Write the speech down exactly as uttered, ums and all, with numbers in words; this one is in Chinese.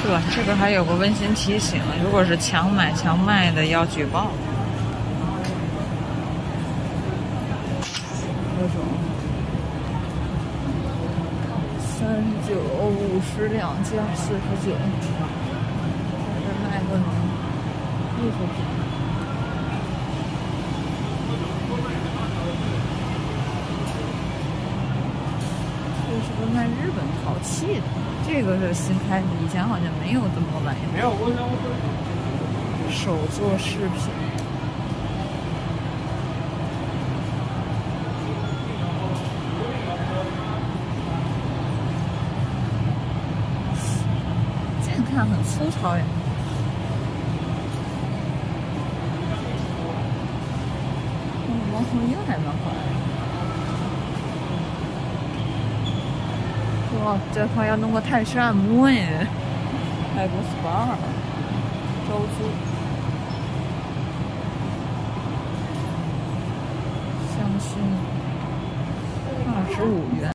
对，这个还有个温馨提醒，如果是强买强卖的要举报。各种三十九、五十两件，四十九。这卖个艺术品。这是个卖日本陶器的，这个是新开的，以前好像没有这么个玩意。没有，我想我手作饰品。近看很粗糙呀。嗯，猫头鹰还蛮可爱的。哇，这块要弄个泰式按摩耶，还有个 S P A， 招租，香薰，二十五元。